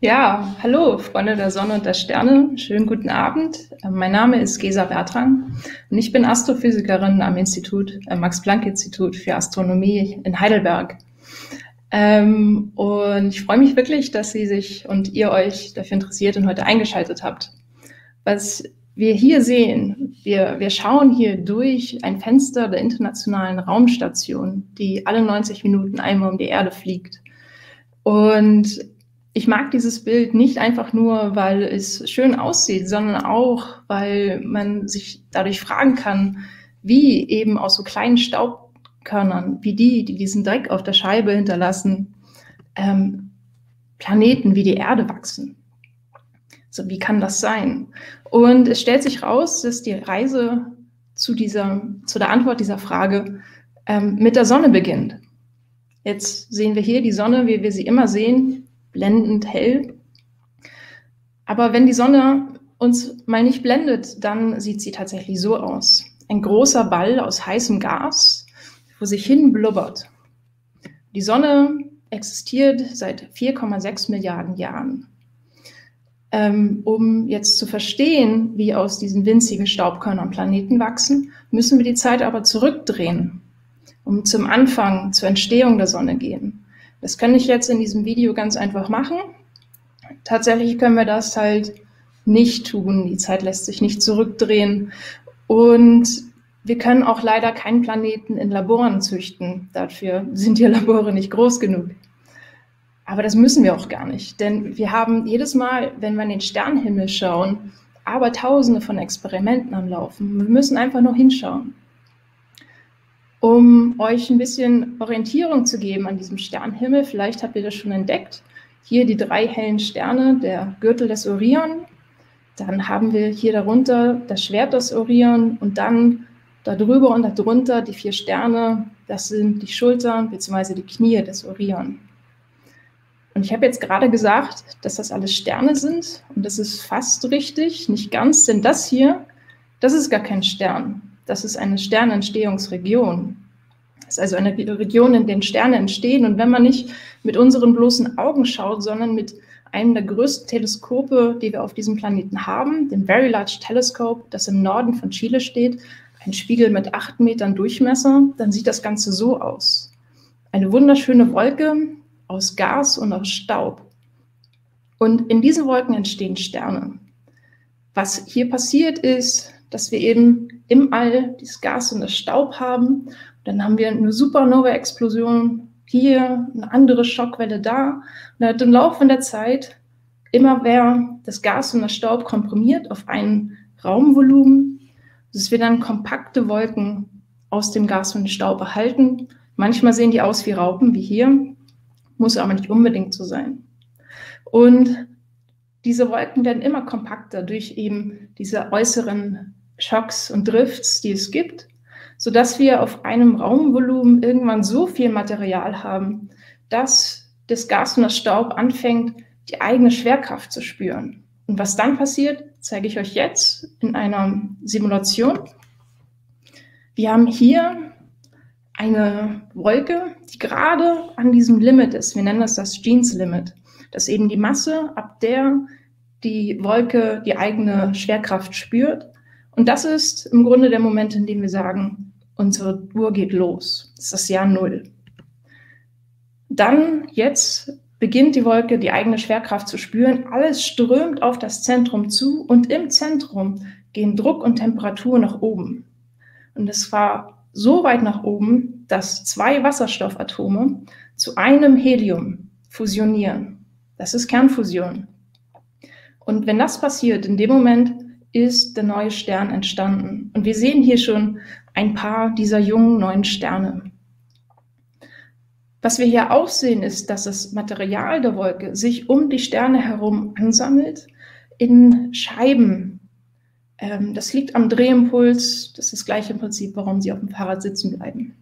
Ja, hallo, Freunde der Sonne und der Sterne. Schönen guten Abend. Mein Name ist Gesa Bertrand und ich bin Astrophysikerin am Max-Planck-Institut für Astronomie in Heidelberg. Und ich freue mich wirklich, dass Sie sich und ihr euch dafür interessiert und heute eingeschaltet habt. Was wir hier sehen, wir schauen hier durch ein Fenster der Internationalen Raumstation, die alle 90 Minuten einmal um die Erde fliegt. Und ich mag dieses Bild nicht einfach nur, weil es schön aussieht, sondern auch, weil man sich dadurch fragen kann, wie eben aus so kleinen Staubkörnern, wie die diesen Dreck auf der Scheibe hinterlassen, Planeten wie die Erde wachsen. So, wie kann das sein? Und es stellt sich raus, dass die Reise zu der Antwort dieser Frage mit der Sonne beginnt. Jetzt sehen wir hier die Sonne, wie wir sie immer sehen, blendend hell. Aber wenn die Sonne uns mal nicht blendet, dann sieht sie tatsächlich so aus. Ein großer Ball aus heißem Gas, wo sich hin blubbert. Die Sonne existiert seit 4,6 Milliarden Jahren. Um jetzt zu verstehen, wie aus diesen winzigen Staubkörnern Planeten wachsen, müssen wir die Zeit aber zurückdrehen, um zum Anfang, zur Entstehung der Sonne gehen. Das kann ich jetzt in diesem Video ganz einfach machen. Tatsächlich können wir das halt nicht tun. Die Zeit lässt sich nicht zurückdrehen. Und wir können auch leider keinen Planeten in Laboren züchten. Dafür sind die Labore nicht groß genug. Aber das müssen wir auch gar nicht. Denn wir haben jedes Mal, wenn wir in den Sternenhimmel schauen, aber Tausende von Experimenten am Laufen. Wir müssen einfach nur hinschauen. Um euch ein bisschen Orientierung zu geben an diesem Sternenhimmel, vielleicht habt ihr das schon entdeckt, hier die 3 hellen Sterne, der Gürtel des Orion, dann haben wir hier darunter das Schwert des Orion und dann darüber und darunter die 4 Sterne, das sind die Schultern bzw. die Knie des Orion. Und ich habe jetzt gerade gesagt, dass das alles Sterne sind und das ist fast richtig, nicht ganz, denn das hier, das ist gar kein Stern. Das ist eine Sternentstehungsregion. Das ist also eine Region, in der Sterne entstehen. Und wenn man nicht mit unseren bloßen Augen schaut, sondern mit einem der größten Teleskope, die wir auf diesem Planeten haben, dem Very Large Telescope, das im Norden von Chile steht, ein Spiegel mit 8 Metern Durchmesser, dann sieht das Ganze so aus. Eine wunderschöne Wolke aus Gas und aus Staub. Und in diesen Wolken entstehen Sterne. Was hier passiert ist, dass wir eben im All dieses Gas und das Staub haben. Dann haben wir eine Supernova-Explosion hier, eine andere Schockwelle da. Und im Laufe der Zeit immer mehr das Gas und das Staub komprimiert auf ein Raumvolumen, dass wir dann kompakte Wolken aus dem Gas und dem Staub erhalten. Manchmal sehen die aus wie Raupen, wie hier, muss aber nicht unbedingt so sein. Und diese Wolken werden immer kompakter durch eben diese äußeren Schocks und Drifts, die es gibt, sodass wir auf einem Raumvolumen irgendwann so viel Material haben, dass das Gas und das Staub anfängt, die eigene Schwerkraft zu spüren. Und was dann passiert, zeige ich euch jetzt in einer Simulation. Wir haben hier eine Wolke, die gerade an diesem Limit ist. Wir nennen das Jeans Limit. Das ist eben die Masse, ab der die Wolke die eigene Schwerkraft spürt. Und das ist im Grunde der Moment, in dem wir sagen, unsere Uhr geht los. Das ist das Jahr 0. Dann, jetzt beginnt die Wolke die eigene Schwerkraft zu spüren. Alles strömt auf das Zentrum zu und im Zentrum gehen Druck und Temperatur nach oben. Und es war so weit nach oben, dass 2 Wasserstoffatome zu einem Helium fusionieren. Das ist Kernfusion. Und wenn das passiert, in dem Moment ist der neue Stern entstanden. Und wir sehen hier schon ein paar dieser jungen neuen Sterne. Was wir hier auch sehen, ist, dass das Material der Wolke sich um die Sterne herum ansammelt in Scheiben. Das liegt am Drehimpuls. Das ist das gleiche Prinzip, warum Sie auf dem Fahrrad sitzen bleiben.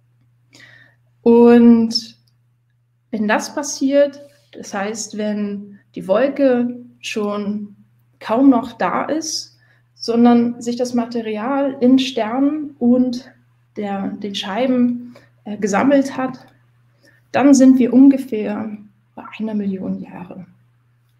Und wenn das passiert, das heißt, wenn die Wolke schon kaum noch da ist, sondern sich das Material in Sternen und den Scheiben gesammelt hat, dann sind wir ungefähr bei 1 Million Jahre.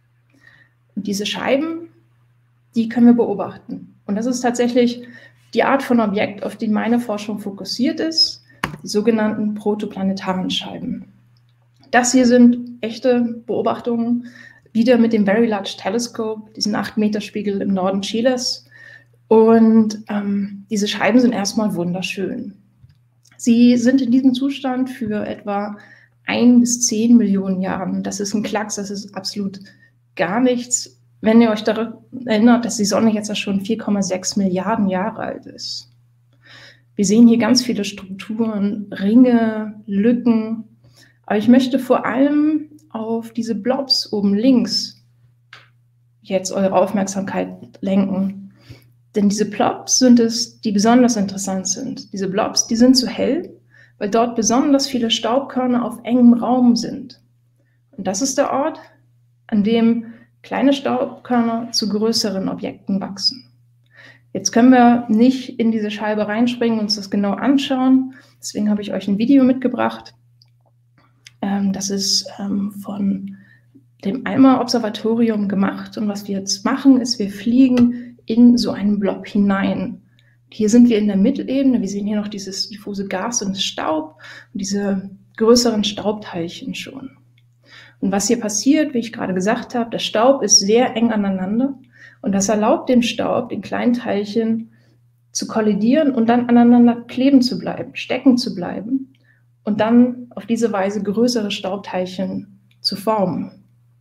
Und diese Scheiben, die können wir beobachten. Und das ist tatsächlich die Art von Objekt, auf die meine Forschung fokussiert ist, die sogenannten protoplanetaren Scheiben. Das hier sind echte Beobachtungen, wieder mit dem Very Large Telescope, diesen 8-Meter-Spiegel im Norden Chiles. Und diese Scheiben sind erstmal wunderschön. Sie sind in diesem Zustand für etwa 1 bis 10 Millionen Jahren. Das ist ein Klacks, das ist absolut gar nichts, wenn ihr euch daran erinnert, dass die Sonne jetzt ja schon 4,6 Milliarden Jahre alt ist. Wir sehen hier ganz viele Strukturen, Ringe, Lücken. Aber ich möchte vor allem auf diese Blobs oben links jetzt eure Aufmerksamkeit lenken. Denn diese Blobs sind es, die besonders interessant sind. Diese Blobs, die sind so hell, weil dort besonders viele Staubkörner auf engem Raum sind. Und das ist der Ort, an dem kleine Staubkörner zu größeren Objekten wachsen. Jetzt können wir nicht in diese Scheibe reinspringen und uns das genau anschauen. Deswegen habe ich euch ein Video mitgebracht. Das ist von dem ALMA-Observatorium gemacht. Und was wir jetzt machen, ist, wir fliegen in so einen Blob hinein. Hier sind wir in der Mittelebene. Wir sehen hier noch dieses diffuse Gas und Staub und diese größeren Staubteilchen schon. Und was hier passiert, wie ich gerade gesagt habe, der Staub ist sehr eng aneinander und das erlaubt dem Staub, den kleinen Teilchen, zu kollidieren und dann aneinander kleben zu bleiben, stecken zu bleiben und dann auf diese Weise größere Staubteilchen zu formen.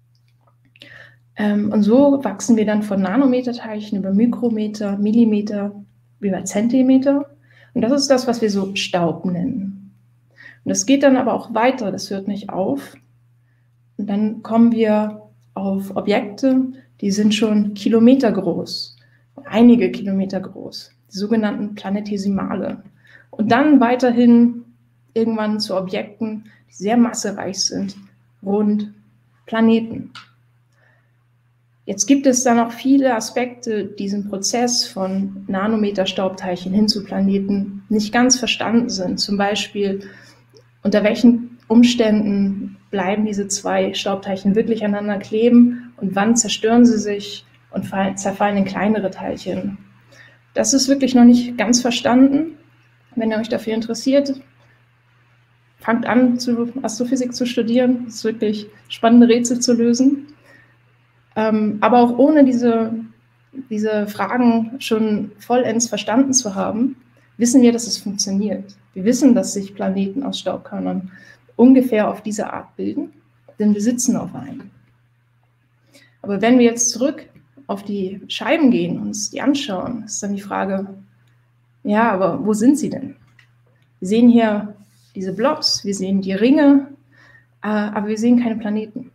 Und so wachsen wir dann von Nanometerteilchen über Mikrometer, Millimeter, über Zentimeter. Und das ist das, was wir so Staub nennen. Und das geht dann aber auch weiter, das hört nicht auf. Und dann kommen wir auf Objekte, die sind schon Kilometer groß, einige Kilometer groß, die sogenannten Planetesimale. Und dann weiterhin irgendwann zu Objekten, die sehr massereich sind, rund Planeten. Jetzt gibt es da noch viele Aspekte, die diesen Prozess von Nanometer-Staubteilchen hin zu Planeten nicht ganz verstanden sind. Zum Beispiel, unter welchen Umständen bleiben diese zwei Staubteilchen wirklich aneinander kleben und wann zerstören sie sich und zerfallen in kleinere Teilchen. Das ist wirklich noch nicht ganz verstanden. Wenn ihr euch dafür interessiert, fangt an, Astrophysik zu studieren. Es ist wirklich spannende Rätsel zu lösen. Aber auch ohne diese Fragen schon vollends verstanden zu haben, wissen wir, dass es funktioniert. Wir wissen, dass sich Planeten aus Staubkörnern ungefähr auf diese Art bilden, denn wir sitzen auf einem. Aber wenn wir jetzt zurück auf die Scheiben gehen und uns die anschauen, ist dann die Frage, ja, aber wo sind sie denn? Wir sehen hier diese Blobs, wir sehen die Ringe, aber wir sehen keine Planeten.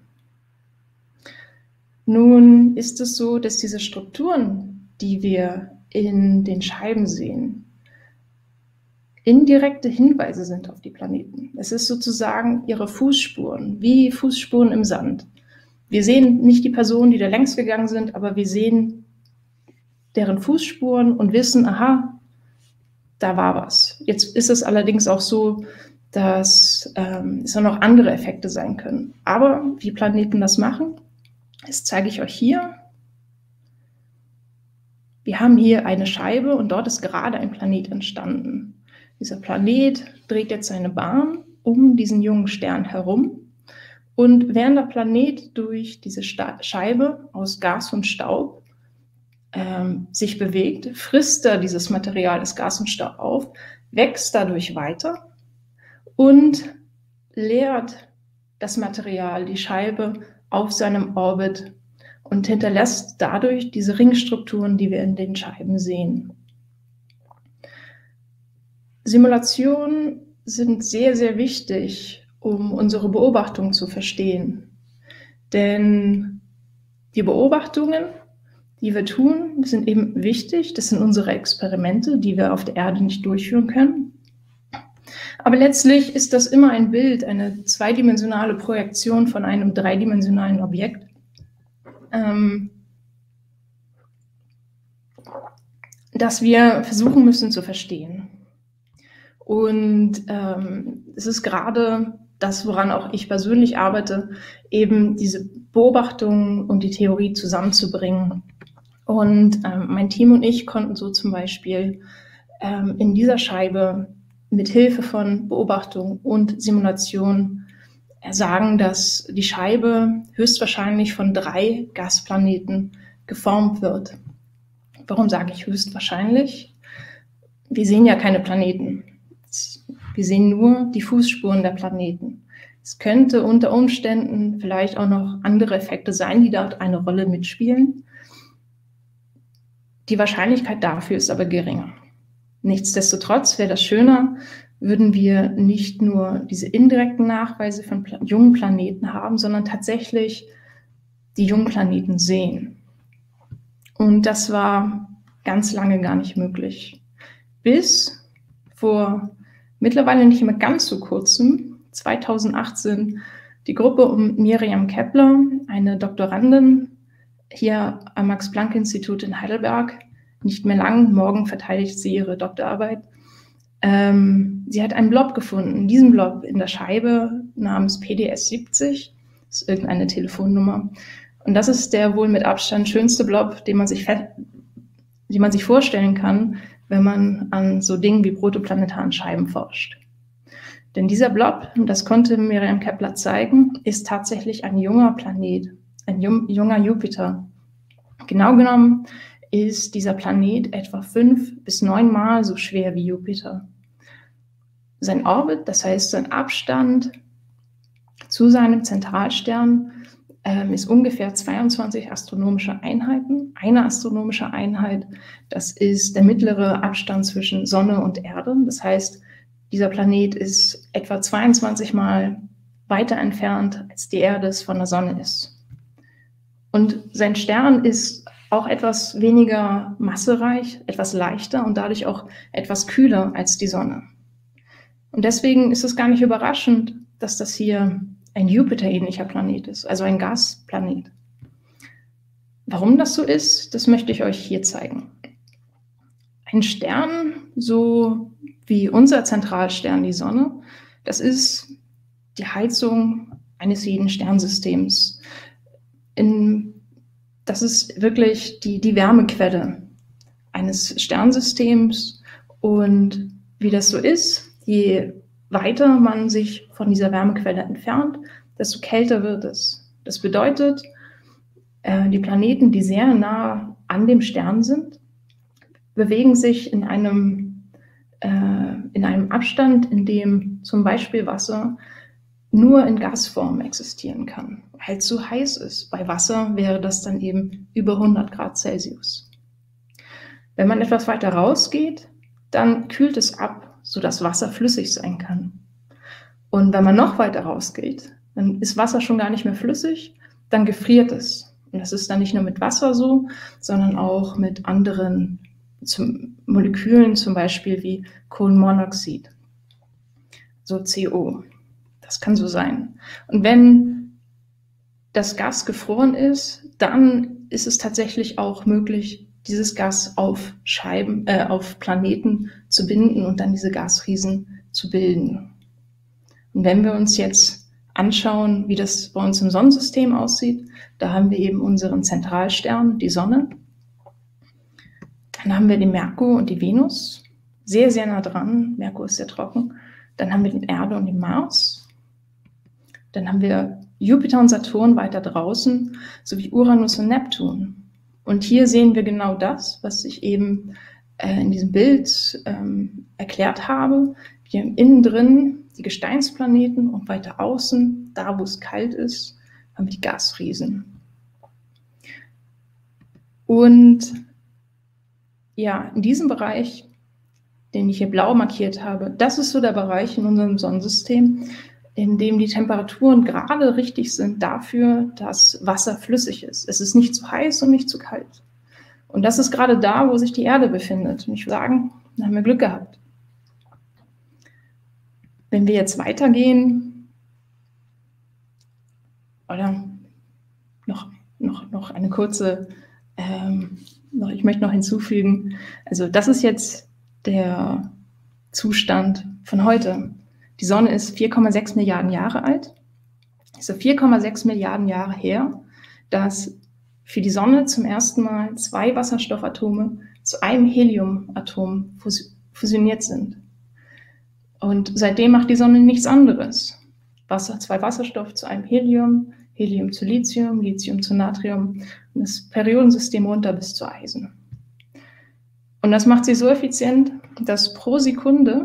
Nun ist es so, dass diese Strukturen, die wir in den Scheiben sehen, indirekte Hinweise sind auf die Planeten. Es ist sozusagen ihre Fußspuren, wie Fußspuren im Sand. Wir sehen nicht die Personen, die da längs gegangen sind, aber wir sehen deren Fußspuren und wissen, aha, da war was. Jetzt ist es allerdings auch so, dass es auch noch andere Effekte sein können. Aber wie Planeten das machen, das zeige ich euch hier. Wir haben hier eine Scheibe und dort ist gerade ein Planet entstanden. Dieser Planet dreht jetzt seine Bahn um diesen jungen Stern herum. Und während der Planet durch diese Scheibe aus Gas und Staub sich bewegt, frisst er dieses Material, das Gas und Staub auf, wächst dadurch weiter und leert das Material, die Scheibe, auf seinem Orbit und hinterlässt dadurch diese Ringstrukturen, die wir in den Scheiben sehen. Simulationen sind sehr, sehr wichtig, um unsere Beobachtungen zu verstehen. Denn die Beobachtungen, die wir tun, sind eben wichtig. Das sind unsere Experimente, die wir auf der Erde nicht durchführen können. Aber letztlich ist das immer ein Bild, eine zweidimensionale Projektion von einem dreidimensionalen Objekt. Das wir versuchen müssen zu verstehen. Und es ist gerade das, woran auch ich persönlich arbeite, eben diese Beobachtungen und die Theorie zusammenzubringen. Und mein Team und ich konnten so zum Beispiel in dieser Scheibe mit Hilfe von Beobachtung und Simulation sagen, dass die Scheibe höchstwahrscheinlich von 3 Gasplaneten geformt wird. Warum sage ich höchstwahrscheinlich? Wir sehen ja keine Planeten. Wir sehen nur die Fußspuren der Planeten. Es könnte unter Umständen vielleicht auch noch andere Effekte sein, die dort eine Rolle mitspielen. Die Wahrscheinlichkeit dafür ist aber geringer. Nichtsdestotrotz wäre das schöner, würden wir nicht nur diese indirekten Nachweise von jungen Planeten haben, sondern tatsächlich die jungen Planeten sehen. Und das war ganz lange gar nicht möglich. Bis vor mittlerweile nicht mehr ganz so kurzem, 2018, die Gruppe um Miriam Kepler, eine Doktorandin hier am Max-Planck-Institut in Heidelberg, nicht mehr lang, morgen verteidigt sie ihre Doktorarbeit. Sie hat einen Blob gefunden, diesen Blob in der Scheibe namens PDS-70, das ist irgendeine Telefonnummer. Und das ist der wohl mit Abstand schönste Blob, den man sich vorstellen kann, wenn man an so Dingen wie protoplanetaren Scheiben forscht. Denn dieser Blob, und das konnte Miriam Kepler zeigen, ist tatsächlich ein junger Planet, ein junger Jupiter. Genau genommen ist dieser Planet etwa 5 bis 9 Mal so schwer wie Jupiter. Sein Orbit, das heißt sein Abstand zu seinem Zentralstern, ist ungefähr 22 astronomische Einheiten. Eine astronomische Einheit, das ist der mittlere Abstand zwischen Sonne und Erde. Das heißt, dieser Planet ist etwa 22 Mal weiter entfernt, als die Erde es von der Sonne ist. Und sein Stern ist auch etwas weniger massereich, etwas leichter und dadurch auch etwas kühler als die Sonne. Und deswegen ist es gar nicht überraschend, dass das hier ein Jupiter-ähnlicher Planet ist, also ein Gasplanet. Warum das so ist, das möchte ich euch hier zeigen. Ein Stern, so wie unser Zentralstern, die Sonne, das ist die Heizung eines jeden Sternsystems. Das ist wirklich die Wärmequelle eines Sternsystems. Und wie das so ist, je weiter man sich von dieser Wärmequelle entfernt, desto kälter wird es. Das bedeutet, die Planeten, die sehr nah an dem Stern sind, bewegen sich in einem Abstand, in dem zum Beispiel Wasser nur in Gasform existieren kann, weil es zu heiß ist. Bei Wasser wäre das dann eben über 100 Grad Celsius. Wenn man etwas weiter rausgeht, dann kühlt es ab, sodass Wasser flüssig sein kann. Und wenn man noch weiter rausgeht, dann ist Wasser schon gar nicht mehr flüssig, dann gefriert es. Und das ist dann nicht nur mit Wasser so, sondern auch mit anderen Molekülen, zum Beispiel wie Kohlenmonoxid, so CO. Das kann so sein. Und wenn das Gas gefroren ist, dann ist es tatsächlich auch möglich, dieses Gas auf Planeten zu binden und dann diese Gasriesen zu bilden. Und wenn wir uns jetzt anschauen, wie das bei uns im Sonnensystem aussieht, da haben wir eben unseren Zentralstern, die Sonne. Dann haben wir den Merkur und die Venus, sehr, sehr nah dran. Merkur ist sehr trocken. Dann haben wir die Erde und den Mars. Dann haben wir Jupiter und Saturn weiter draußen, sowie Uranus und Neptun. Und hier sehen wir genau das, was ich eben in diesem Bild erklärt habe. Wir haben innen drin die Gesteinsplaneten und weiter außen, da wo es kalt ist, haben wir die Gasriesen. Und ja, in diesem Bereich, den ich hier blau markiert habe, das ist so der Bereich in unserem Sonnensystem, in dem die Temperaturen gerade richtig sind dafür, dass Wasser flüssig ist. Es ist nicht zu heiß und nicht zu kalt. Und das ist gerade da, wo sich die Erde befindet. Und ich würde sagen, da haben wir Glück gehabt. Wenn wir jetzt weitergehen, oder noch eine kurze, ich möchte noch hinzufügen, also das ist jetzt der Zustand von heute. Die Sonne ist 4,6 Milliarden Jahre alt. Es ist 4,6 Milliarden Jahre her, dass für die Sonne zum ersten Mal 2 Wasserstoffatome zu einem Heliumatom fusioniert sind. Und seitdem macht die Sonne nichts anderes. 2 Wasserstoff zu einem Helium, Helium zu Lithium, Lithium zu Natrium und das Periodensystem runter bis zu Eisen. Und das macht sie so effizient, dass pro Sekunde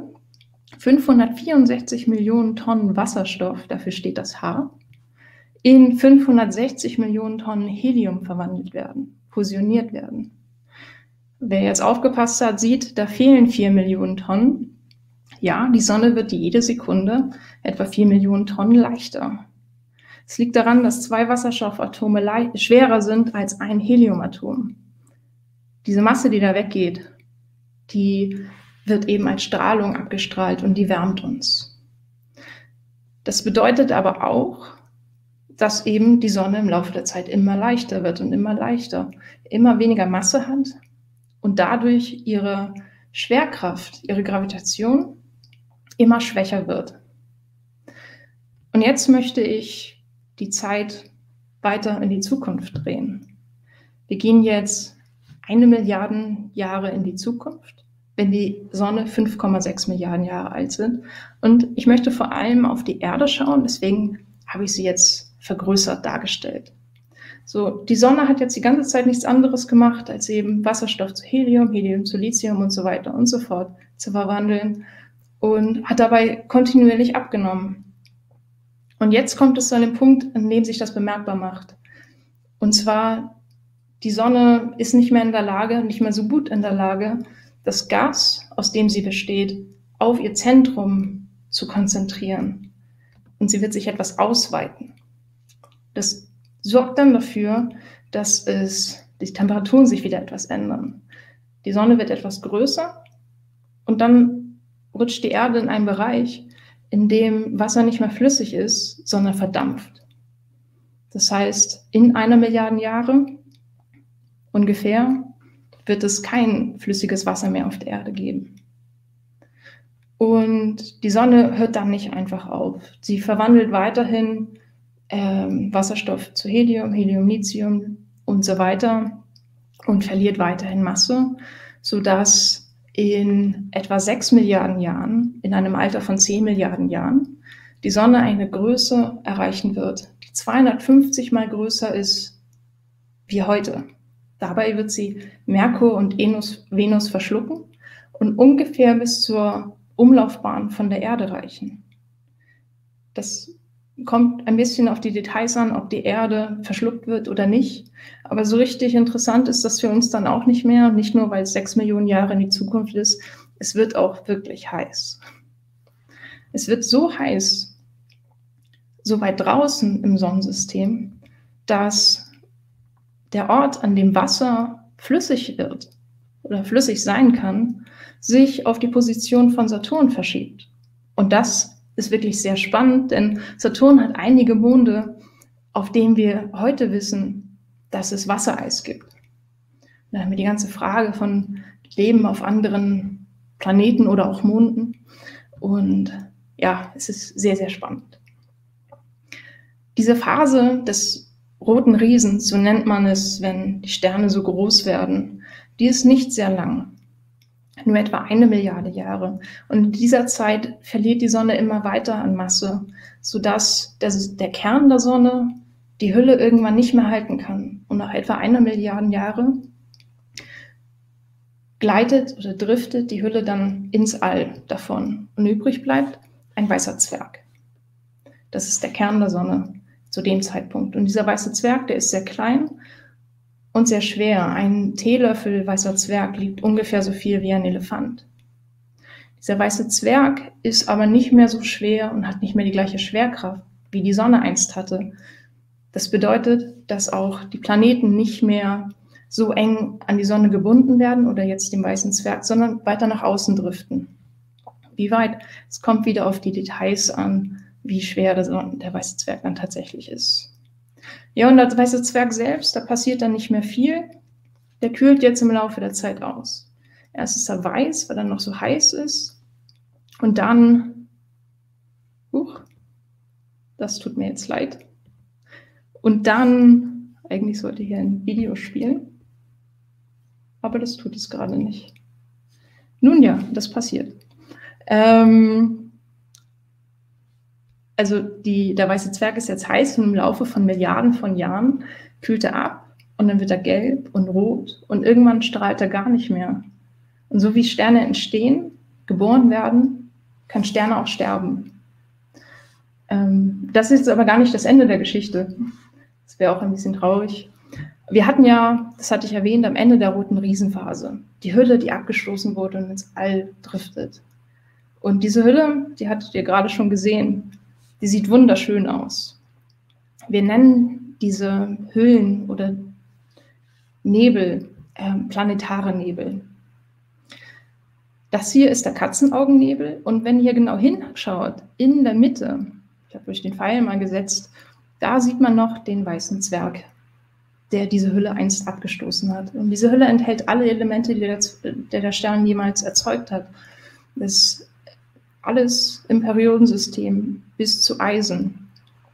564 Millionen Tonnen Wasserstoff, dafür steht das H, in 560 Millionen Tonnen Helium verwandelt werden, fusioniert werden. Wer jetzt aufgepasst hat, sieht, da fehlen 4 Millionen Tonnen. Ja, die Sonne wird jede Sekunde etwa 4 Millionen Tonnen leichter. Es liegt daran, dass 2 Wasserstoffatome schwerer sind als ein Heliumatom. Diese Masse, die da weggeht, die wird eben als Strahlung abgestrahlt und die wärmt uns. Das bedeutet aber auch, dass eben die Sonne im Laufe der Zeit immer leichter wird und immer leichter, immer weniger Masse hat und dadurch ihre Schwerkraft, ihre Gravitation immer schwächer wird. Und jetzt möchte ich die Zeit weiter in die Zukunft drehen. Wir gehen jetzt 1 Milliarde Jahre in die Zukunft, wenn die Sonne 5,6 Milliarden Jahre alt sind. Und ich möchte vor allem auf die Erde schauen, deswegen habe ich sie jetzt vergrößert dargestellt. So, die Sonne hat jetzt die ganze Zeit nichts anderes gemacht, als eben Wasserstoff zu Helium, Helium zu Lithium und so weiter und so fort zu verwandeln und hat dabei kontinuierlich abgenommen. Und jetzt kommt es zu einem Punkt, an dem sich das bemerkbar macht. Und zwar, die Sonne ist nicht mehr in der Lage, nicht mehr so gut in der Lage, das Gas, aus dem sie besteht, auf ihr Zentrum zu konzentrieren. Und sie wird sich etwas ausweiten. Das sorgt dann dafür, dass die Temperaturen sich wieder etwas ändern. Die Sonne wird etwas größer und dann rutscht die Erde in einen Bereich, in dem Wasser nicht mehr flüssig ist, sondern verdampft. Das heißt, in 1 Milliarde Jahre ungefähr wird es kein flüssiges Wasser mehr auf der Erde geben. Und die Sonne hört dann nicht einfach auf. Sie verwandelt weiterhin Wasserstoff zu Helium, Helium, Lithium und so weiter und verliert weiterhin Masse, sodass in etwa 6 Milliarden Jahren, in einem Alter von 10 Milliarden Jahren, die Sonne eine Größe erreichen wird, die 250 Mal größer ist wie heute. Dabei wird sie Merkur und Venus verschlucken und ungefähr bis zur Umlaufbahn von der Erde reichen. Das kommt ein bisschen auf die Details an, ob die Erde verschluckt wird oder nicht. Aber so richtig interessant ist das für uns dann auch nicht mehr. Nicht nur, weil es 6 Millionen Jahre in die Zukunft ist. Es wird auch wirklich heiß. Es wird so heiß, so weit draußen im Sonnensystem, dass der Ort, an dem Wasser flüssig wird oder flüssig sein kann, sich auf die Position von Saturn verschiebt. Und das ist wirklich sehr spannend, denn Saturn hat einige Monde, auf denen wir heute wissen, dass es Wassereis gibt. Da haben wir die ganze Frage von Leben auf anderen Planeten oder auch Monden. Und ja, es ist sehr, sehr spannend. Diese Phase des roten Riesens, so nennt man es, wenn die Sterne so groß werden, die ist nicht sehr lang. Nur etwa 1 Milliarde Jahre. Und in dieser Zeit verliert die Sonne immer weiter an Masse, sodass der Kern der Sonne die Hülle irgendwann nicht mehr halten kann. Und nach etwa 1 Milliarde Jahre gleitet oder driftet die Hülle dann ins All davon. Und übrig bleibt ein weißer Zwerg. Das ist der Kern der Sonne zu dem Zeitpunkt. Und dieser weiße Zwerg, der ist sehr klein und sehr schwer. Ein Teelöffel weißer Zwerg wiegt ungefähr so viel wie ein Elefant. Dieser weiße Zwerg ist aber nicht mehr so schwer und hat nicht mehr die gleiche Schwerkraft, wie die Sonne einst hatte. Das bedeutet, dass auch die Planeten nicht mehr so eng an die Sonne gebunden werden oder jetzt dem weißen Zwerg, sondern weiter nach außen driften. Wie weit? Es kommt wieder auf die Details an, wie schwer der weiße Zwerg dann tatsächlich ist. Ja, und der weiße Zwerg selbst, da passiert dann nicht mehr viel. Der kühlt jetzt im Laufe der Zeit aus. Erst ist er weiß, weil er noch so heiß ist. Und dann Huch, das tut mir jetzt leid. Und dann, eigentlich sollte hier ein Video spielen, aber das tut es gerade nicht. Nun ja, das passiert. Also der weiße Zwerg ist jetzt heiß und im Laufe von Milliarden von Jahren kühlt er ab und dann wird er gelb und rot und irgendwann strahlt er gar nicht mehr. Und so wie Sterne entstehen, geboren werden, kann Sterne auch sterben. Das ist jetzt aber gar nicht das Ende der Geschichte. Das wäre auch ein bisschen traurig. Wir hatten ja, das hatte ich erwähnt, am Ende der roten Riesenphase, die Hülle, die abgestoßen wurde und ins All driftet. Und diese Hülle, die hattet ihr gerade schon gesehen, die sieht wunderschön aus. Wir nennen diese Hüllen oder Nebel planetare Nebel. Das hier ist der Katzenaugennebel und wenn ihr genau hinschaut, in der Mitte, ich habe euch den Pfeil mal gesetzt, da sieht man noch den weißen Zwerg, der diese Hülle einst abgestoßen hat. Und diese Hülle enthält alle Elemente, die der Stern jemals erzeugt hat. Das ist alles im Periodensystem bis zu Eisen.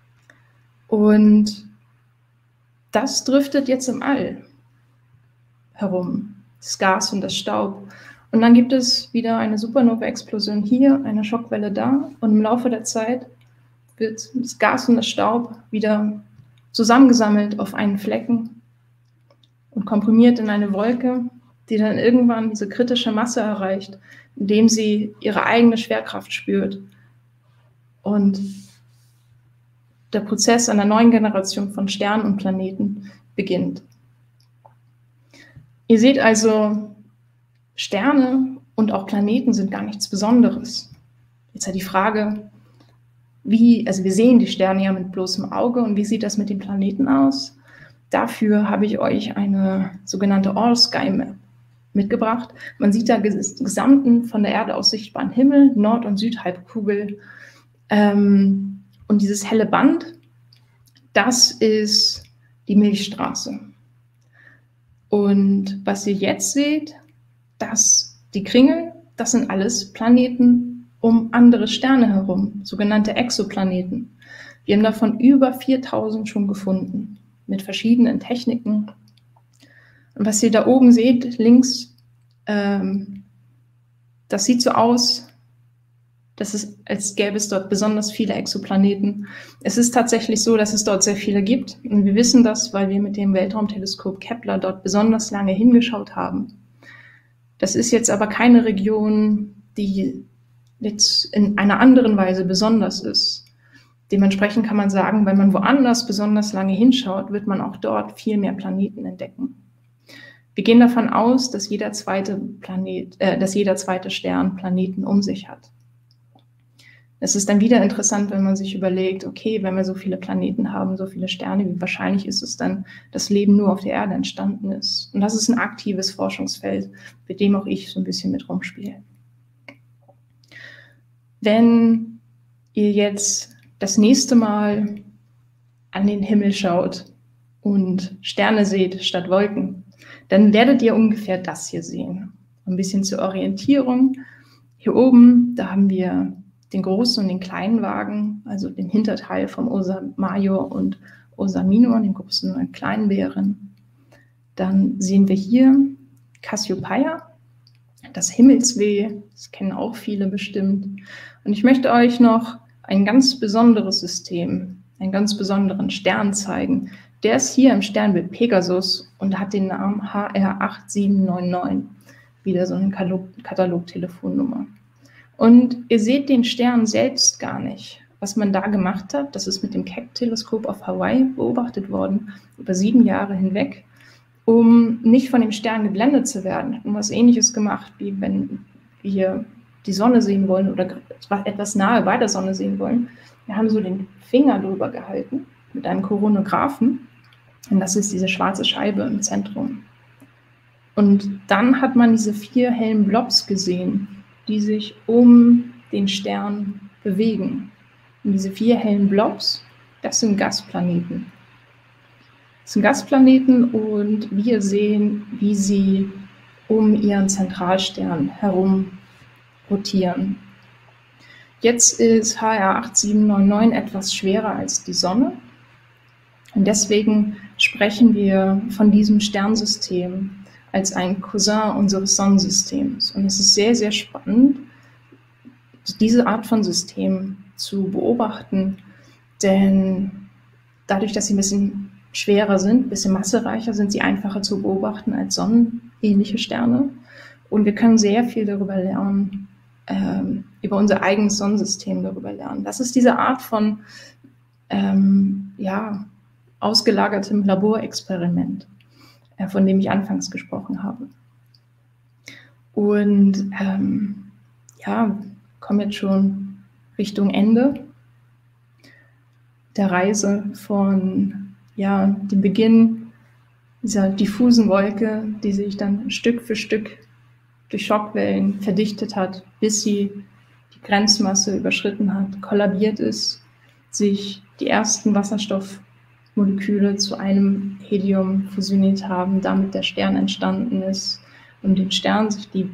Und das driftet jetzt im All herum, das Gas und das Staub. Und dann gibt es wieder eine Supernova-Explosion hier, eine Schockwelle da. Und im Laufe der Zeit wird das Gas und das Staub wieder zusammengesammelt auf einen Flecken und komprimiert in eine Wolke, die dann irgendwann diese kritische Masse erreicht, indem sie ihre eigene Schwerkraft spürt. Und der Prozess einer neuen Generation von Sternen und Planeten beginnt. Ihr seht also, Sterne und auch Planeten sind gar nichts Besonderes. Jetzt hat die Frage, also wir sehen die Sterne ja mit bloßem Auge und wie sieht das mit den Planeten aus? Dafür habe ich euch eine sogenannte All-Sky-Map mitgebracht. Man sieht da gesamten von der Erde aus sichtbaren Himmel, Nord- und Südhalbkugel. Und dieses helle Band, das ist die Milchstraße. Und was ihr jetzt seht, die Kringel, das sind alles Planeten um andere Sterne herum, sogenannte Exoplaneten. Wir haben davon über 4000 schon gefunden, mit verschiedenen Techniken. Und was ihr da oben seht, links, das sieht so aus, als gäbe es dort besonders viele Exoplaneten. Es ist tatsächlich so, dass es dort sehr viele gibt. Und wir wissen das, weil wir mit dem Weltraumteleskop Kepler dort besonders lange hingeschaut haben. Das ist jetzt aber keine Region, die jetzt in einer anderen Weise besonders ist. Dementsprechend kann man sagen, wenn man woanders besonders lange hinschaut, wird man auch dort viel mehr Planeten entdecken. Wir gehen davon aus, dass jeder zweite Stern Planeten um sich hat. Es ist dann wieder interessant, wenn man sich überlegt, okay, wenn wir so viele Planeten haben, so viele Sterne, wie wahrscheinlich ist es dann, dass Leben nur auf der Erde entstanden ist? Und das ist ein aktives Forschungsfeld, mit dem auch ich so ein bisschen mit rumspiele. Wenn ihr jetzt das nächste Mal an den Himmel schaut und Sterne seht statt Wolken, dann werdet ihr ungefähr das hier sehen. Ein bisschen zur Orientierung. Hier oben, da haben wir den großen und den kleinen Wagen, also den Hinterteil vom Ursa Major und Ursa Minor, den großen und den kleinen Bären. Dann sehen wir hier Cassiopeia, das Himmelsweh, das kennen auch viele bestimmt. Und ich möchte euch noch ein ganz besonderes System, einen ganz besonderen Stern zeigen. Der ist hier im Sternbild Pegasus und hat den Namen HR8799, wieder so eine Katalogtelefonnummer. Und ihr seht den Stern selbst gar nicht. Was man da gemacht hat, das ist mit dem Keck-Teleskop auf Hawaii beobachtet worden, über 7 Jahre hinweg, um nicht von dem Stern geblendet zu werden. Und was Ähnliches gemacht, wie wenn wir die Sonne sehen wollen oder etwas nahe bei der Sonne sehen wollen. Wir haben so den Finger drüber gehalten mit einem Koronographen. Und das ist diese schwarze Scheibe im Zentrum. Und dann hat man diese 4 hellen Blobs gesehen, die sich um den Stern bewegen. Und diese 4 hellen Blobs, das sind Gasplaneten. Das sind Gasplaneten und wir sehen, wie sie um ihren Zentralstern herum rotieren. Jetzt ist HR 8799 etwas schwerer als die Sonne. Und deswegen sprechen wir von diesem Sternsystem als ein Cousin unseres Sonnensystems. Und es ist sehr, sehr spannend, diese Art von System zu beobachten, denn dadurch, dass sie ein bisschen schwerer sind, ein bisschen massereicher, sind sie einfacher zu beobachten als sonnenähnliche Sterne. Und wir können sehr viel darüber lernen, über unser eigenes Sonnensystem darüber lernen. Das ist diese Art von ausgelagertem Laborexperiment, von dem ich anfangs gesprochen habe. Und kommen jetzt schon Richtung Ende der Reise von dem Beginn dieser diffusen Wolke, die sich dann Stück für Stück durch Schockwellen verdichtet hat, bis sie die Grenzmasse überschritten hat, kollabiert ist, sich die ersten Wasserstoffmoleküle zu einem Helium fusioniert haben, damit der Stern entstanden ist und dem Stern sich die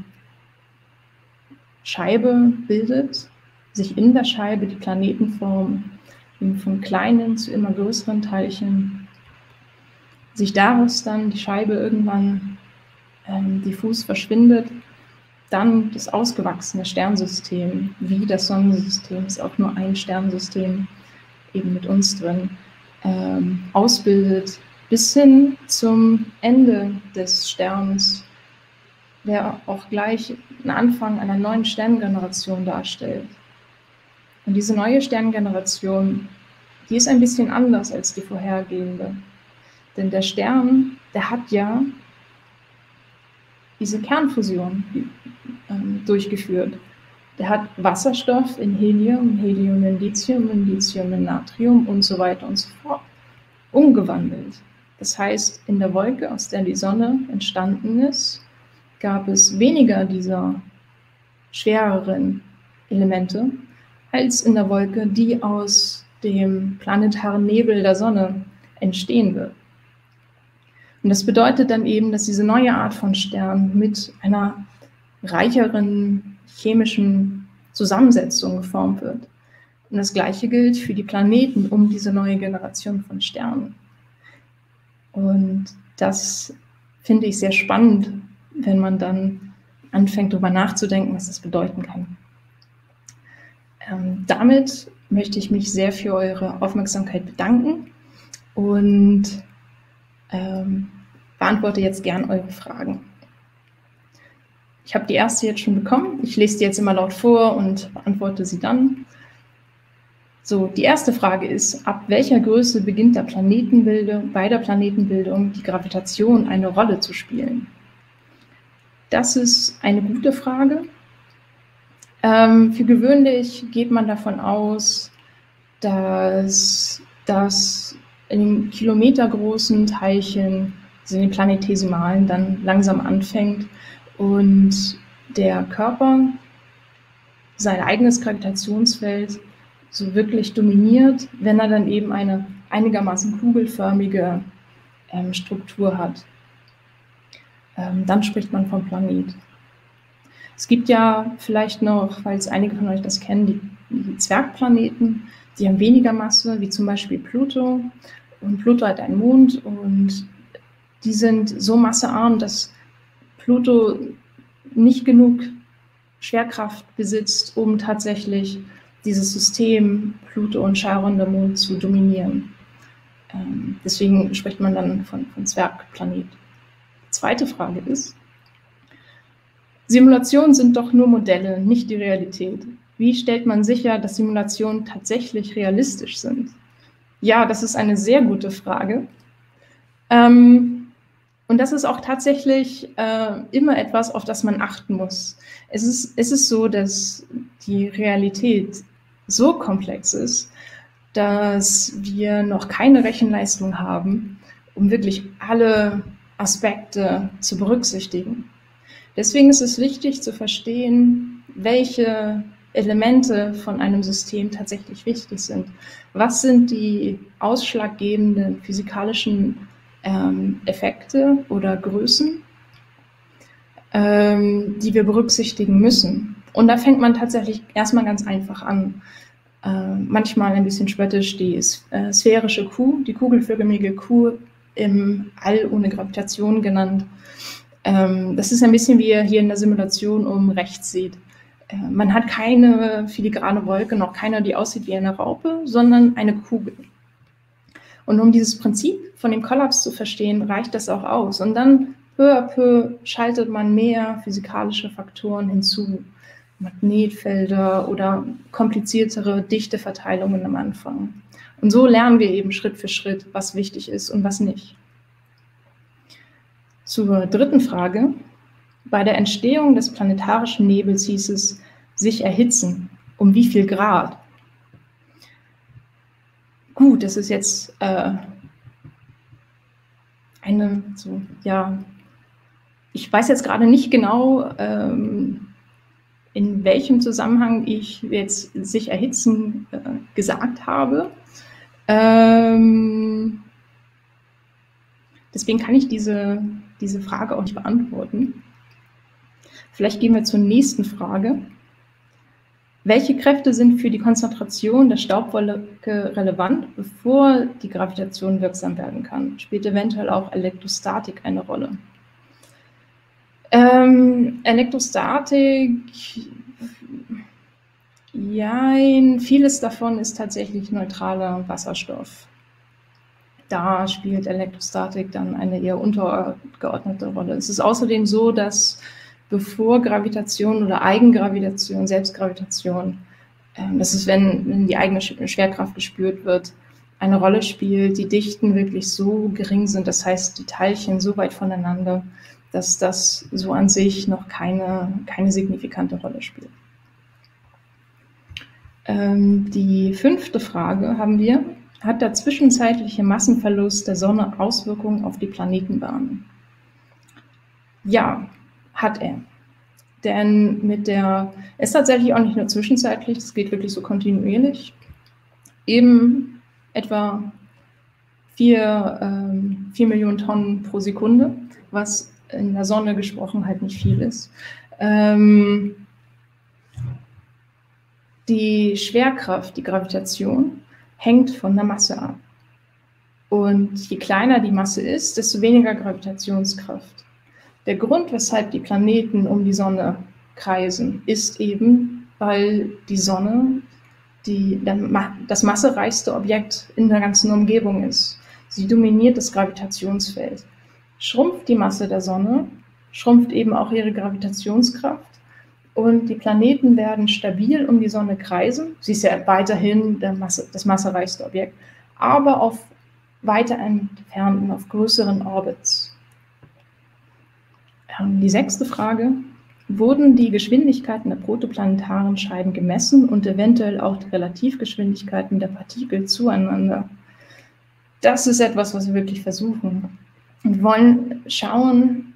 Scheibe bildet, sich in der Scheibe die Planeten formen, von kleinen zu immer größeren Teilchen, sich daraus dann die Scheibe irgendwann diffus verschwindet, dann das ausgewachsene Sternsystem, wie das Sonnensystem, ist auch nur ein Sternsystem eben mit uns drin, ausbildet, bis hin zum Ende des Sterns, der auch gleich einen Anfang einer neuen Sternengeneration darstellt. Und diese neue Sternengeneration, die ist ein bisschen anders als die vorhergehende. Denn der Stern, der hat ja diese Kernfusion durchgeführt. Der hat Wasserstoff in Helium, Helium in Lithium, Lithium in Natrium und so weiter und so fort umgewandelt. Das heißt, in der Wolke, aus der die Sonne entstanden ist, gab es weniger dieser schwereren Elemente als in der Wolke, die aus dem planetaren Nebel der Sonne entstehen wird. Und das bedeutet dann eben, dass diese neue Art von Stern mit einer reicheren chemischen Zusammensetzung geformt wird. Und das Gleiche gilt für die Planeten um diese neue Generation von Sternen. Und das finde ich sehr spannend, wenn man dann anfängt, darüber nachzudenken, was das bedeuten kann. Damit möchte ich mich sehr für eure Aufmerksamkeit bedanken und beantworte jetzt gern eure Fragen. Ich habe die erste jetzt schon bekommen. Ich lese die jetzt immer laut vor und beantworte sie dann. So, die erste Frage ist, ab welcher Größe beginnt bei der Planetenbildung die Gravitation eine Rolle zu spielen? Das ist eine gute Frage. Für gewöhnlich geht man davon aus, dass das in den kilometergroßen Teilchen, also in den Planetesimalen, dann langsam anfängt und der Körper sein eigenes Gravitationsfeld so wirklich dominiert, wenn er dann eben eine einigermaßen kugelförmige Struktur hat. Dann spricht man vom Planet. Es gibt ja vielleicht noch, weil es einige von euch das kennen, die Zwergplaneten, die haben weniger Masse, wie zum Beispiel Pluto. Und Pluto hat einen Mond und die sind so massearm, dass Pluto nicht genug Schwerkraft besitzt, um tatsächlich dieses System Pluto und Charon, der Mond, zu dominieren. Deswegen spricht man dann von Zwergplanet. Die zweite Frage ist, Simulationen sind doch nur Modelle, nicht die Realität. Wie stellt man sicher, dass Simulationen tatsächlich realistisch sind? Ja, das ist eine sehr gute Frage. Und das ist auch tatsächlich immer etwas, auf das man achten muss. Es ist so, dass die Realität so komplex ist, dass wir noch keine Rechenleistung haben, um wirklich alle Aspekte zu berücksichtigen. Deswegen ist es wichtig zu verstehen, welche Elemente von einem System tatsächlich wichtig sind. Was sind die ausschlaggebenden physikalischen Effekte oder Größen, die wir berücksichtigen müssen? Und da fängt man tatsächlich erstmal ganz einfach an. Manchmal ein bisschen spöttisch die sphärische Kuh, die kugelförmige Kuh im All ohne Gravitation genannt. Das ist ein bisschen, wie ihr hier in der Simulation oben rechts seht. Man hat keine filigrane Wolke, noch keine, die aussieht wie eine Raupe, sondern eine Kugel. Und um dieses Prinzip von dem Kollaps zu verstehen, reicht das auch aus. Und dann peu à peu schaltet man mehr physikalische Faktoren hinzu. Magnetfelder oder kompliziertere Dichteverteilungen am Anfang. Und so lernen wir eben Schritt für Schritt, was wichtig ist und was nicht. Zur dritten Frage. Bei der Entstehung des planetarischen Nebels hieß es, sich erhitzen. Um wie viel Grad? Gut, das ist jetzt ich weiß jetzt gerade nicht genau, in welchem Zusammenhang ich jetzt sich erhitzen gesagt habe. Deswegen kann ich diese Frage auch nicht beantworten. Vielleicht gehen wir zur nächsten Frage. Welche Kräfte sind für die Konzentration der Staubwolke relevant, bevor die Gravitation wirksam werden kann? Spielt eventuell auch Elektrostatik eine Rolle? Elektrostatik, jein, vieles davon ist tatsächlich neutraler Wasserstoff. Da spielt Elektrostatik dann eine eher untergeordnete Rolle. Es ist außerdem so, dass bevor Gravitation oder Eigengravitation, Selbstgravitation, das ist, wenn die eigene Schwerkraft gespürt wird, eine Rolle spielt, die Dichten wirklich so gering sind, das heißt, die Teilchen so weit voneinander, dass das so an sich noch keine signifikante Rolle spielt. Die fünfte Frage haben wir: Hat der zwischenzeitliche Massenverlust der Sonne Auswirkungen auf die Planetenbahnen? Ja, hat er. Denn ist tatsächlich auch nicht nur zwischenzeitlich, es geht wirklich so kontinuierlich. Eben etwa 4 Millionen Tonnen pro Sekunde, was in der Sonne gesprochen halt nicht viel ist. Die Schwerkraft, die Gravitation, hängt von der Masse ab. Und je kleiner die Masse ist, desto weniger Gravitationskraft. Der Grund, weshalb die Planeten um die Sonne kreisen, ist eben, weil die Sonne das massereichste Objekt in der ganzen Umgebung ist. Sie dominiert das Gravitationsfeld. Schrumpft die Masse der Sonne, schrumpft eben auch ihre Gravitationskraft und die Planeten werden stabil um die Sonne kreisen. Sie ist ja weiterhin das massereichste Objekt, aber auf weiter entfernten, auf größeren Orbits. Die 6. Frage: Wurden die Geschwindigkeiten der protoplanetaren Scheiben gemessen und eventuell auch die Relativgeschwindigkeiten der Partikel zueinander? Das ist etwas, was wir wirklich versuchen. Wir wollen schauen,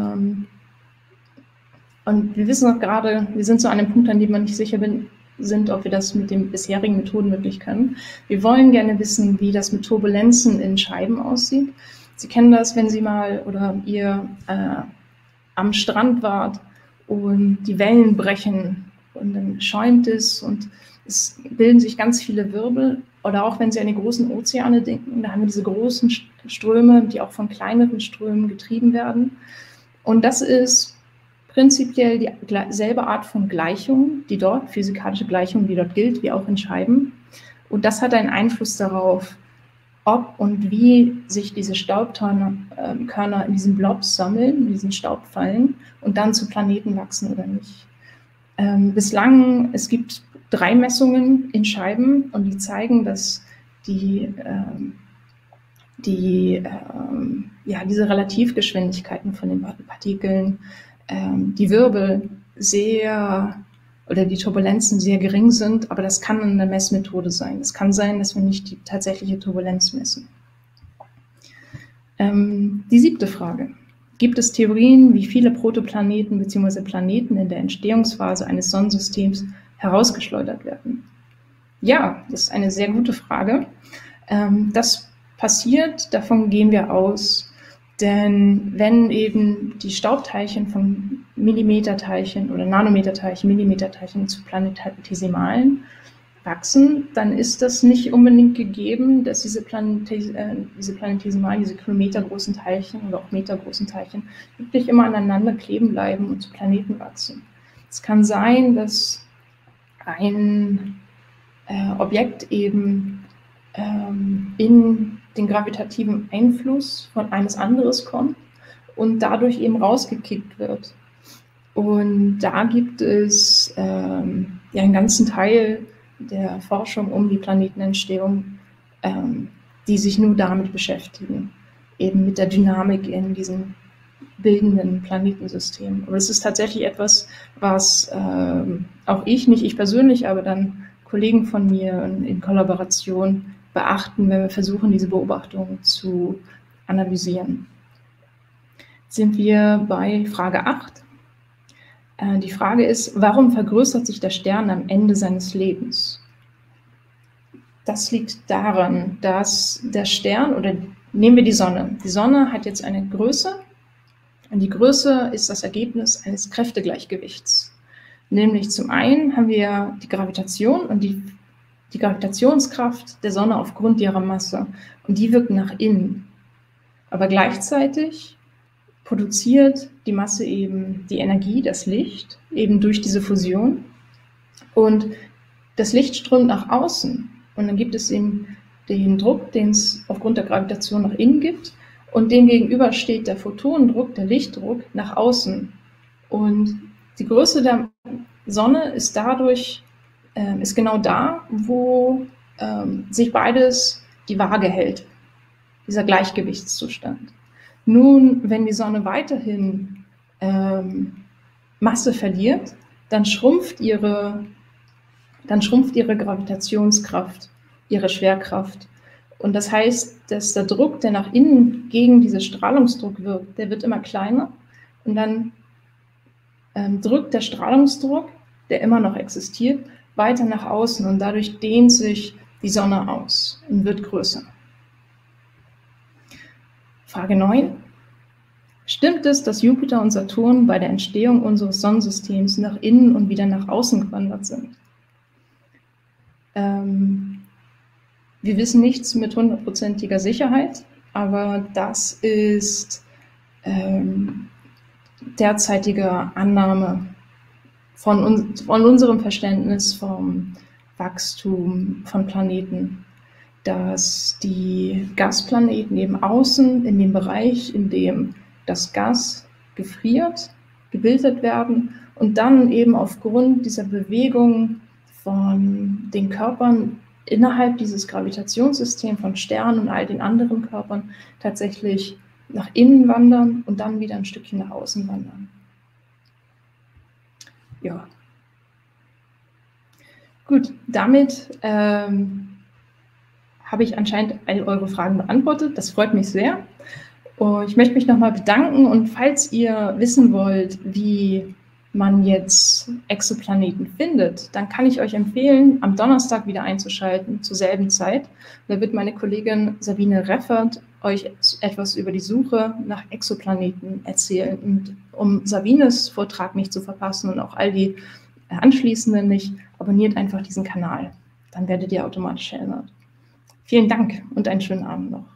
und wir wissen auch gerade, wir sind so an einem Punkt, an dem wir nicht sicher sind, ob wir das mit den bisherigen Methoden wirklich können. Wir wollen gerne wissen, wie das mit Turbulenzen in Scheiben aussieht. Sie kennen das, wenn Sie mal oder ihr am Strand wart und die Wellen brechen und dann schäumt es und es bilden sich ganz viele Wirbel. Oder auch wenn Sie an die großen Ozeane denken, da haben wir diese großen Ströme, die auch von kleineren Strömen getrieben werden. Und das ist prinzipiell dieselbe Art von Gleichung, physikalische Gleichung, die dort gilt, wie auch in Scheiben. Und das hat einen Einfluss darauf, ob und wie sich diese Staubkörner in diesen Blobs sammeln, in diesen Staubfallen und dann zu Planeten wachsen oder nicht. Bislang, es gibt 3 Messungen in Scheiben und die zeigen, dass diese Relativgeschwindigkeiten von den Partikeln, die Wirbel die Turbulenzen sehr gering sind, aber das kann eine Messmethode sein. Es kann sein, dass wir nicht die tatsächliche Turbulenz messen. Die 7. Frage. Gibt es Theorien, wie viele Protoplaneten bzw. Planeten in der Entstehungsphase eines Sonnensystems herausgeschleudert werden? Ja, das ist eine sehr gute Frage. Das passiert, davon gehen wir aus, Denn wenn eben die Staubteilchen von Millimeterteilchen oder Nanometerteilchen, Millimeterteilchen zu Planetesimalen wachsen, dann ist das nicht unbedingt gegeben, dass diese Planetesimalen, diese kilometergroßen Teilchen oder auch metergroßen Teilchen wirklich immer aneinander kleben bleiben und zu Planeten wachsen. Es kann sein, dass ein Objekt eben in den gravitativen Einfluss von eines anderes kommt und dadurch eben rausgekickt wird. Und da gibt es ja einen ganzen Teil der Forschung um die Planetenentstehung, die sich nur damit beschäftigen, eben mit der Dynamik in diesen bildenden Planetensystemen. Aber es ist tatsächlich etwas, was auch ich, nicht ich persönlich, aber dann Kollegen von mir in Kollaboration beachten, wenn wir versuchen, diese Beobachtungen zu analysieren. Sind wir bei Frage 8. Die Frage ist, warum vergrößert sich der Stern am Ende seines Lebens? Das liegt daran, dass der Stern, oder nehmen wir die Sonne hat jetzt eine Größe, und die Größe ist das Ergebnis eines Kräftegleichgewichts. Nämlich zum einen haben wir die Gravitation und die Gravitationskraft der Sonne aufgrund ihrer Masse, und die wirkt nach innen. Aber gleichzeitig produziert die Masse eben die Energie, das Licht, eben durch diese Fusion. Und das Licht strömt nach außen. Und dann gibt es eben den Druck, den es aufgrund der Gravitation nach innen gibt. Und dem gegenüber steht der Photonendruck, der Lichtdruck nach außen. Und die Größe der Sonne ist dadurch, ist genau da, wo sich beides die Waage hält, dieser Gleichgewichtszustand. Nun, wenn die Sonne weiterhin Masse verliert, dann schrumpft ihre Gravitationskraft, ihre Schwerkraft. Und das heißt, dass der Druck, der nach innen gegen diesen Strahlungsdruck wirkt, der wird immer kleiner. Und dann drückt der Strahlungsdruck, der immer noch existiert, weiter nach außen. Und dadurch dehnt sich die Sonne aus und wird größer. Frage 9. Stimmt es, dass Jupiter und Saturn bei der Entstehung unseres Sonnensystems nach innen und wieder nach außen gewandert sind? Wir wissen nichts mit 100%iger Sicherheit, aber das ist derzeitige Annahme von unserem Verständnis vom Wachstum von Planeten, dass die Gasplaneten eben außen in dem Bereich, in dem das Gas gefriert, gebildet werden und dann eben aufgrund dieser Bewegung von den Körpern innerhalb dieses Gravitationssystems von Sternen und all den anderen Körpern tatsächlich nach innen wandern und dann wieder ein Stückchen nach außen wandern. Ja. Gut, damit habe ich anscheinend all eure Fragen beantwortet. Das freut mich sehr. Ich möchte mich nochmal bedanken, und falls ihr wissen wollt, wie man jetzt Exoplaneten findet, dann kann ich euch empfehlen, am Donnerstag wieder einzuschalten, zur selben Zeit. Da wird meine Kollegin Sabine Reffert euch etwas über die Suche nach Exoplaneten erzählen. Und um Sabines Vortrag nicht zu verpassen und auch all die anschließenden nicht, abonniert einfach diesen Kanal. Dann werdet ihr automatisch erinnert. Vielen Dank und einen schönen Abend noch.